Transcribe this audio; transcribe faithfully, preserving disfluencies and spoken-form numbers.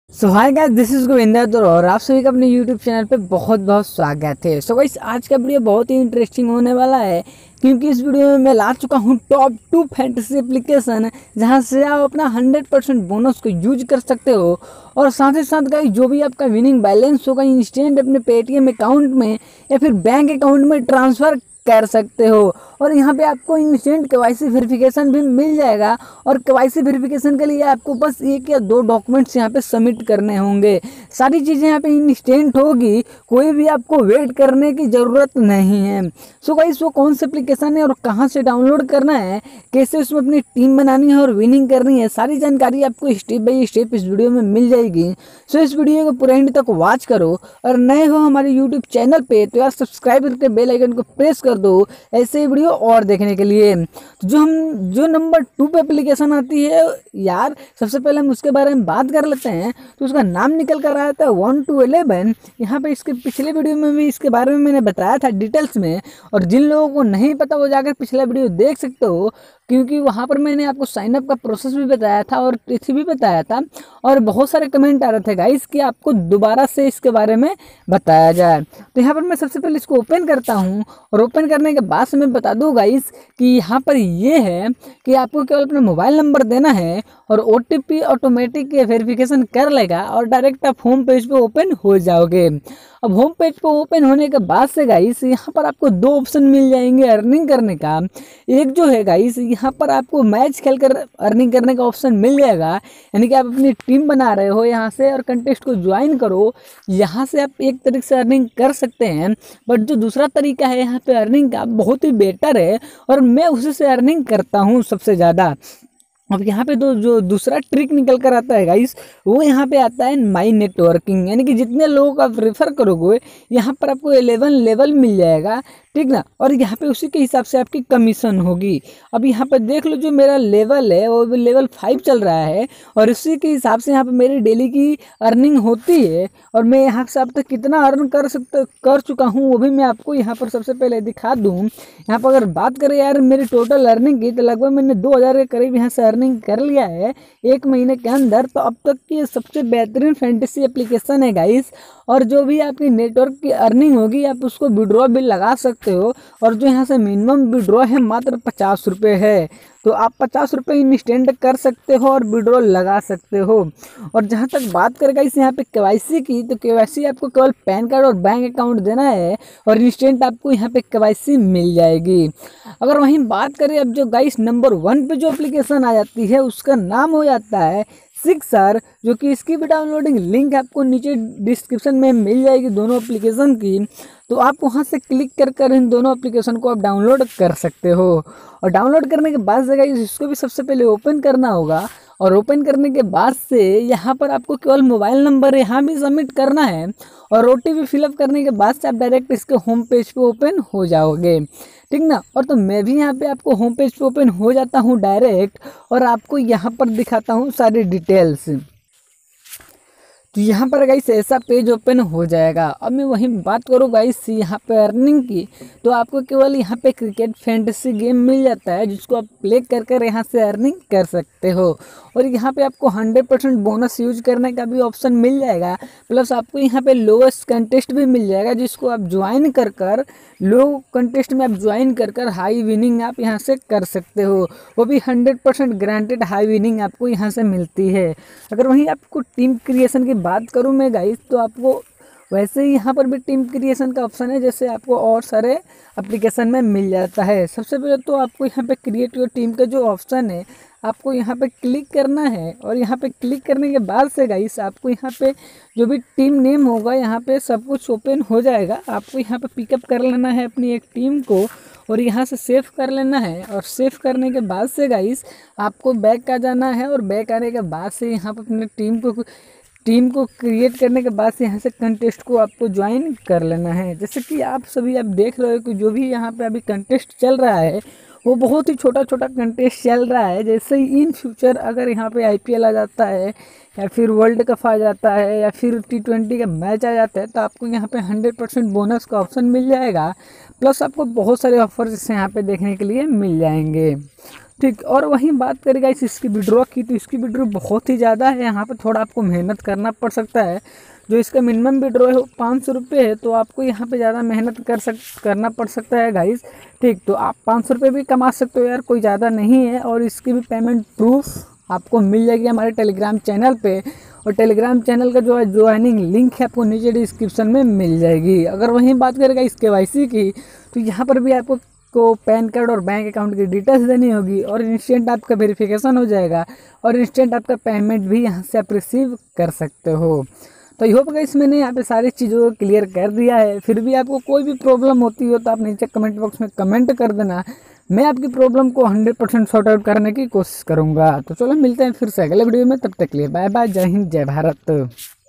So hi guys, this is Govinder और आप सभी का अपने यूट्यूब चैनल पे बहुत बहुत स्वागत है। सो गाइस, आज का वीडियो बहुत ही इंटरेस्टिंग होने वाला है क्योंकि इस वीडियो में मैं ला चुका हूँ टॉप टू फैंटेसी एप्लीकेशन जहां से आप अपना हंड्रेड परसेंट बोनस को यूज कर सकते हो और साथ ही साथ गाइस जो भी आपका विनिंग बैलेंस होगा इंस्टेंट अपने पेटीएम अकाउंट में या फिर बैंक अकाउंट में ट्रांसफ़र कर सकते हो। और यहाँ पे आपको इंस्टेंट केवाईसी वेरिफिकेशन भी मिल जाएगा और केवाईसी वेरिफिकेशन के लिए आपको बस एक या दो डॉक्यूमेंट्स यहाँ पे सबमिट करने होंगे। सारी चीज़ें यहाँ पे इंस्टेंट होगी, कोई भी आपको वेट करने की ज़रूरत नहीं है। सो गाइस, वो कौन सा एप्लीकेशन है और कहाँ से डाउनलोड करना है, कैसे उसमें अपनी टीम बनानी है और विनिंग करनी है, सारी जानकारी आपको स्टेप बाई स्टेप इस वीडियो में मिल जाएगी। सो इस वीडियो को पूरा एंड तक वॉच करो और नए हो हमारे यूट्यूब चैनल पे तो यार सब्सक्राइब करके बेल आइकन को प्रेस कर दो ऐसे ही वीडियो और देखने के लिए। तो जो हम जो नंबर टू पे एप्लीकेशन आती है यार, सबसे पहले हम उसके बारे में बात कर लेते हैं। तो उसका नाम निकल कर आया था वन टू इलेवन। यहाँ पे इसके पिछले वीडियो में भी इसके बारे में मैंने बताया था डिटेल्स में, और जिन लोगों को नहीं पता वो जाकर पिछला वीडियो देख सकते हो क्योंकि वहाँ पर मैंने आपको साइनअप का प्रोसेस भी बताया था और तिथि भी बताया था और बहुत सारे कमेंट आ रहे थे गाइस कि आपको दोबारा से इसके बारे में बताया जाए। तो यहाँ पर मैं सबसे पहले इसको ओपन करता हूँ और ओपन करने के बाद से मैं बता दूँ गाइस कि यहाँ पर ये है कि आपको केवल अपना मोबाइल नंबर देना है और O T P automatic verification कर लेगा और डायरेक्ट आप होम पेज पे ओपन हो जाओगे। अब होम पेज पे ओपन होने के बाद से गाइस यहाँ पर आपको दो ऑप्शन मिल जाएंगे अर्निंग करने का। एक जो है गाइस यहाँ पर आपको मैच खेलकर अर्निंग करने का ऑप्शन मिल जाएगा, यानी कि आप अपनी टीम बना रहे हो यहाँ से और कंटेस्ट को ज्वाइन करो, यहाँ से आप एक तरीके से अर्निंग कर सकते हैं। बट जो दूसरा तरीका है यहाँ पे अर्निंग का बहुत ही बेटर है और मैं उसी से अर्निंग करता हूँ सबसे ज़्यादा। अब यहाँ पे तो जो दूसरा ट्रिक निकल कर आता है गाइस वो यहाँ पे आता है माई नेटवर्किंग, यानी कि जितने लोगों को आप रेफर करोगे यहाँ पर आपको इलेवन लेवल मिल जाएगा, ठीक ना। और यहाँ पे उसी के हिसाब से आपकी कमीशन होगी। अब यहाँ पर देख लो जो मेरा लेवल है वो लेवल फाइव चल रहा है और उसी के हिसाब से यहाँ पे मेरी डेली की अर्निंग होती है और मैं यहाँ से अब तक कितना अर्न कर सकता कर चुका हूँ वो भी मैं आपको यहाँ पर सबसे पहले दिखा दूँ। यहाँ पर अगर बात करें यार मेरी टोटल अर्निंग की तो लगभग मैंने दो हज़ार के करीब यहाँ से अर्निंग कर लिया है एक महीने के अंदर। तो अब तक की सबसे बेहतरीन फैंटेसी एप्लीकेशन है गाइस, और जो भी आपकी नेटवर्क की अर्निंग होगी आप उसको विड्रॉ भी लगा सकते हो। और जो यहाँ से मिनिमम विड्रॉ है मात्र पचास रुपये है, तो आप पचास रुपये इंस्टेंट कर सकते हो और विड्रॉ लगा सकते हो। और जहाँ तक बात करें गाइस यहाँ पे केवाईसी की, तो केवाईसी आपको केवल पैन कार्ड और बैंक अकाउंट देना है और इंस्टेंट आपको यहाँ पे केवाईसी मिल जाएगी। अगर वहीं बात करें अब जो गाइस नंबर वन पे जो एप्लीकेशन आ जाती है उसका नाम हो जाता है सिक्सर, जो कि इसकी भी डाउनलोडिंग लिंक आपको नीचे डिस्क्रिप्शन में मिल जाएगी दोनों एप्लीकेशन की। तो आप वहां से क्लिक कर कर इन दोनों एप्लीकेशन को आप डाउनलोड कर सकते हो। और डाउनलोड करने के बाद से गाइस इसको भी सबसे पहले ओपन करना होगा और ओपन करने के बाद से यहाँ पर आपको केवल मोबाइल नंबर यहाँ भी सबमिट करना है और ओ टी पी फिलअप करने के बाद से आप डायरेक्ट इसके होम पेज पे ओपन हो जाओगे, ठीक ना। और तो मैं भी यहाँ पे आपको होम पेज पे ओपन हो जाता हूँ डायरेक्ट और आपको यहाँ पर दिखाता हूँ सारी डिटेल्स। तो यहाँ पर गाइस ऐसा पेज ओपन हो जाएगा। अब मैं वहीं बात करूँ गाइस यहाँ पे अर्निंग की, तो आपको केवल यहाँ पे क्रिकेट फैंटेसी गेम मिल जाता है जिसको आप प्ले कर कर यहाँ से अर्निंग कर सकते हो। और यहाँ पे आपको हंड्रेड परसेंट बोनस यूज करने का भी ऑप्शन मिल जाएगा, प्लस आपको यहाँ पे लोएस्ट कंटेस्ट भी मिल जाएगा जिसको आप ज्वाइन कर कर लो कंटेस्ट में आप ज्वाइन कर कर हाई विनिंग आप यहाँ से कर सकते हो, वो भी hundred percent granted high winning आपको यहाँ से मिलती है। अगर वहीं आपको टीम क्रिएशन की बात करूँ मैं गाइस, तो आपको वैसे ही यहाँ पर भी टीम क्रिएशन का ऑप्शन है जैसे आपको और सारे एप्लीकेशन में मिल जाता है। सबसे पहले तो आपको यहाँ पे क्रिएट योर टीम का जो ऑप्शन है आपको यहाँ पे क्लिक करना है और यहाँ पे क्लिक करने के बाद से गाइस आपको यहाँ पे जो भी टीम नेम होगा यहाँ पे सब कुछ ओपन हो जाएगा। आपको यहाँ पे पिकअप कर लेना है अपनी एक टीम को और यहाँ से सेव कर लेना है और सेव करने के बाद से गाइस आपको बैक आ जाना है और बैक आने के बाद से यहाँ पर अपने टीम को टीम को क्रिएट करने के बाद से यहाँ से कंटेस्ट को आपको ज्वाइन कर लेना है। जैसे कि आप सभी आप देख रहे हो कि जो भी यहाँ पे अभी कंटेस्ट चल रहा है वो बहुत ही छोटा छोटा कंटेस्ट चल रहा है। जैसे ही इन फ्यूचर अगर यहाँ पे आईपीएल आ जाता है या फिर वर्ल्ड कप आ जाता है या फिर टी ट्वेंटी का मैच आ जाता है तो आपको यहाँ पे हंड्रेड परसेंट बोनस का ऑप्शन मिल जाएगा, प्लस आपको बहुत सारे ऑफर्स यहाँ पे देखने के लिए मिल जाएंगे। ठीक। और वहीं बात करें गाइस इसकी विड्रॉ की, तो इसकी विड्रॉ बहुत ही ज़्यादा है, यहाँ पे थोड़ा आपको मेहनत करना पड़ सकता है। जो इसका मिनिमम विड्रॉ है वो पाँच सौ रुपये है, तो आपको यहाँ पे ज़्यादा मेहनत कर सक करना पड़ सकता है गाइस। ठीक, तो आप पाँच सौ रुपये भी कमा सकते हो यार, कोई ज़्यादा नहीं है। और इसकी भी पेमेंट प्रूफ आपको मिल जाएगी हमारे टेलीग्राम चैनल पे, और टेलीग्राम चैनल का जो है ज्वाइनिंग लिंक है आपको नीचे डिस्क्रिप्शन में मिल जाएगी। अगर वहीं बात करेगा इस केवाईसी की, तो यहाँ पर भी आपको को पैन कार्ड और बैंक अकाउंट की डिटेल्स देनी होगी, और इंस्टेंट आपका वेरिफिकेशन हो जाएगा, और इंस्टेंट आपका पेमेंट भी यहाँ से आप रिसीव कर सकते हो। तो आई होप गाइस मैंने यहाँ पे सारी चीज़ों को क्लियर कर दिया है। फिर भी आपको कोई भी प्रॉब्लम होती हो तो आप नीचे कमेंट बॉक्स में कमेंट कर देना, मैं आपकी प्रॉब्लम को हंड्रेड परसेंट सॉर्ट आउट करने की कोशिश करूँगा। तो चलो मिलते हैं फिर से अगले वीडियो में, तब तक के लिए बाय बाय, जय हिंद जय भारत।